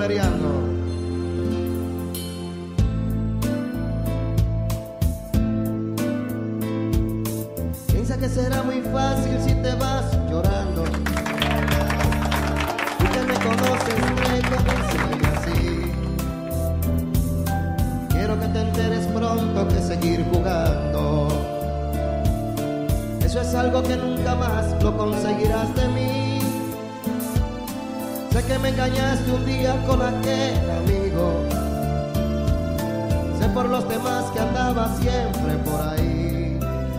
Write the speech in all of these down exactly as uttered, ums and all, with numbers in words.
bolereando. Piensa que será muy fácil si te vas llorando. Tú que me conoces, cree que me así. Quiero que te enteres pronto que seguir jugando, eso es algo que nunca más lo conseguirás de mí. Sé que me engañaste un día con aquel amigo, sé por los demás que andaba siempre por ahí.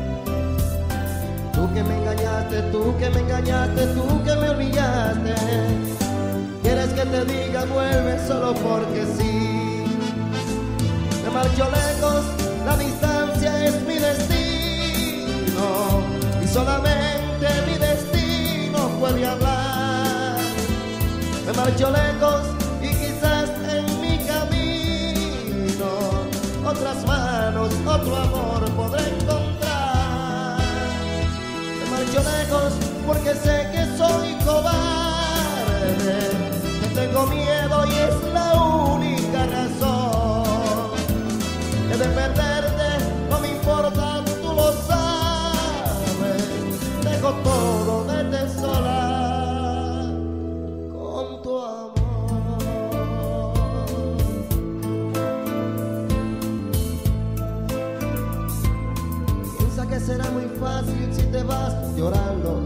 Tú que me engañaste, tú que me engañaste, tú que me olvidaste. Quieres que te diga vuelve solo porque sí. Me marcho lejos, la distancia es mi destino, y solamente mi destino puede hablar. Me marcho lejos y quizás en mi camino otras manos, otro amor podré encontrar. Me marcho lejos porque sé que soy cobarde, que tengo miedo y es la única razón. Que de perderte no me importa, tú lo sabes. Dejo todo, vete sola con tu amor. Piensa que será muy fácil si te vas llorando,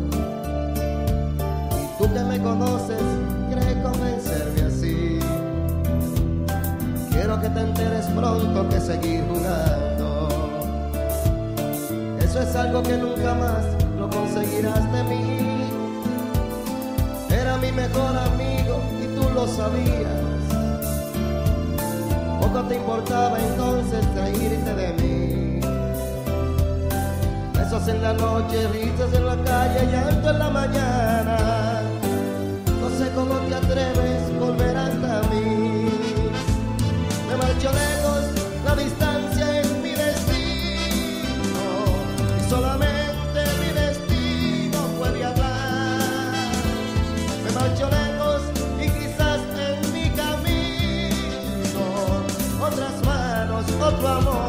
y tú que me conoces crees convencerme así. Quiero que te enteres pronto que seguir jugando, eso es algo que nunca más lo conseguirás de mí. Era mi mejor amigo y tú lo sabías. Poco te importaba entonces reírte de mí. Besos en la noche, risas en la calle, llanto en la mañana. No sé cómo te atreves volver hasta mí. Me marcho lejos, la distancia es mi destino, y solamente mi destino puede hablar. Me marcho lejos y quizás en mi camino otras manos, otro amor